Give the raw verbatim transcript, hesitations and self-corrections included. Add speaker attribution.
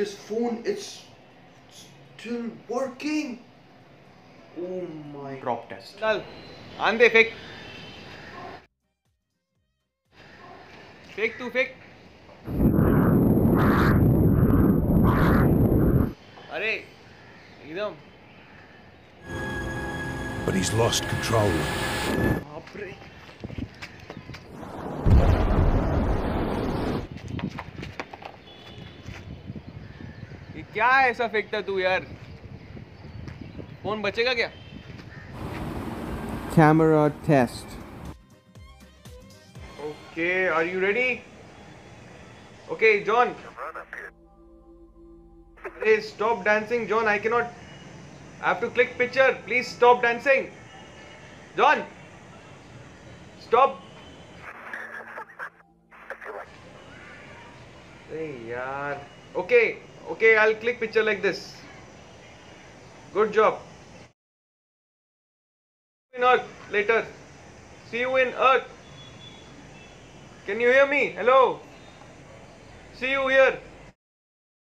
Speaker 1: this phone, it's still working. Oh my.
Speaker 2: Drop test.
Speaker 3: Dal. Ande fake. Fake tu fake. अरे एकदम.
Speaker 4: But he's lost control.
Speaker 3: बाप रे. ये क्या ऐसा फेंकता तू यार? फोन बचेगा क्या?
Speaker 5: Camera test.
Speaker 3: Okay, are you ready? Okay, John. Hey, stop dancing, John. I cannot. I have to click picture. Please stop dancing. John. Stop. Hey, yaar. Okay, okay. I'll click picture like this. Good job. In Earth later. See you in Earth. Can you hear me? Hello. See you here.